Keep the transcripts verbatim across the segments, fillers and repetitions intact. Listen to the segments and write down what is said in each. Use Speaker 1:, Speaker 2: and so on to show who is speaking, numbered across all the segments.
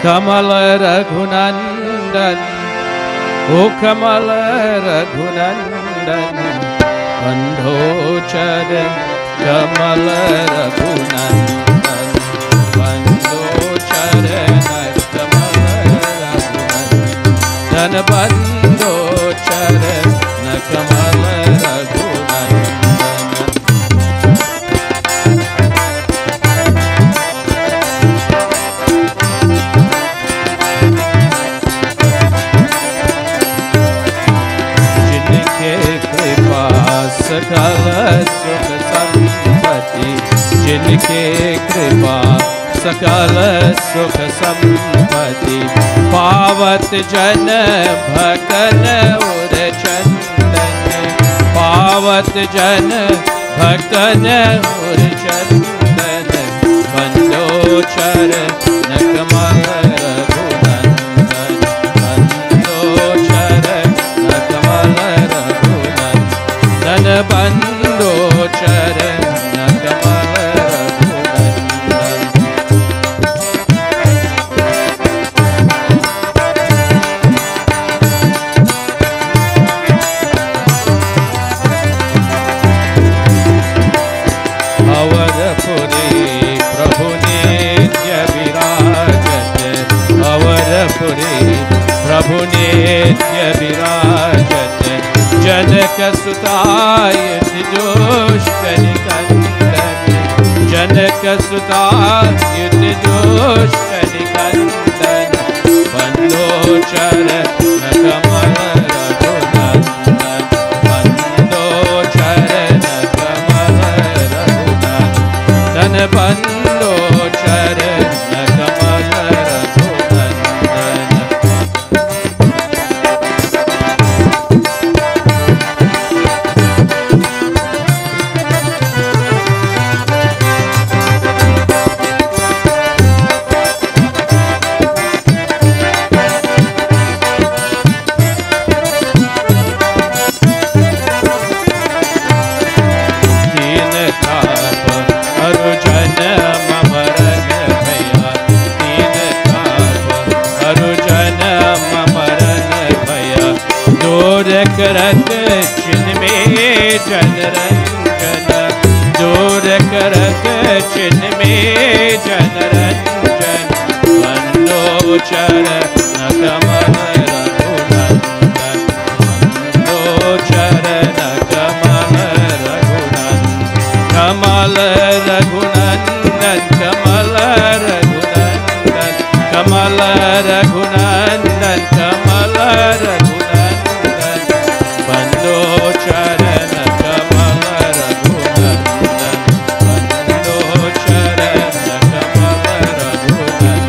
Speaker 1: कमल रघुनंदन, ओ कमल रघुनंदन, बंधो चरण कमल रघुनंदन, बंधो चरण कमल रघुनंदन, बंधो चरण कमल रघुनंदन। सकल सुख संपत्ति, जिनके कृपा सकल सुख संपत्ति, पावत जन भक्तन उर चंदन, पावत जन भक्तन उर चंदन, बंदो चरण कमल रघुनंदन, बंदो चरण कमल रघुनंदन, बंदो चरण कमल रघुनंदन। अवरपुरी प्रभु नित्य विराजत, अवरपुरी प्रभु नित्य विराजत, जनक सुताय जोष्ट निकंदन, जनक सुताय जोष्ट निकंदन, बंदो चरण कमल रघुनंदन, बंदो चरण कमल रघुनंदन, बंदो चरण कमल रघुनंदन। करत चिन्ह में जन रंजन, दूर करत चिन्ह में जन रंजन, बंदो चरण कमल रघुनंदन, बंदो चरण कमल रघुनंदन, कमल रघुनंदन, कमल रघुनंदन, कमल रघुनंदन, कमल रघुनंदन, बंदो चरण कमल रघुनंदन, बंदो चरण कमल रघुनंदन।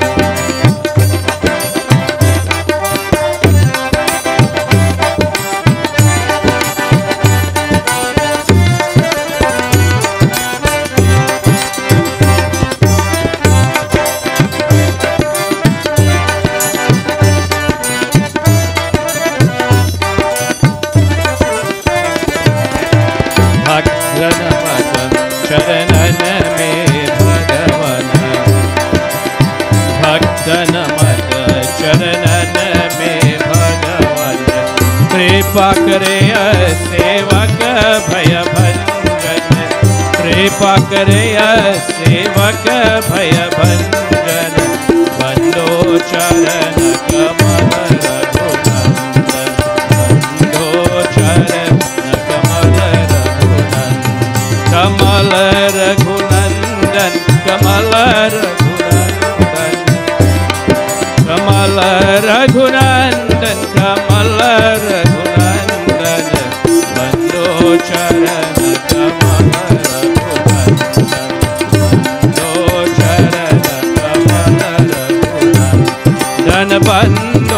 Speaker 1: चरणन में भगवन, भक्तन मत चरणन में भगवन, कृपा करे सेवक भय भंजन, कृपा करे सेवक भय भंजन, बंदो चरण कमल रघुनंदन, बंदो चरण कमल रघुनंदन, कमल रघुनंदन, कमल रघुनंदन, कमल रघुनंदन, कमल रघुनंदन, बंदो चरण कमल रघुनंदन, बंदो चरण कमल रघुनंदन, बंदो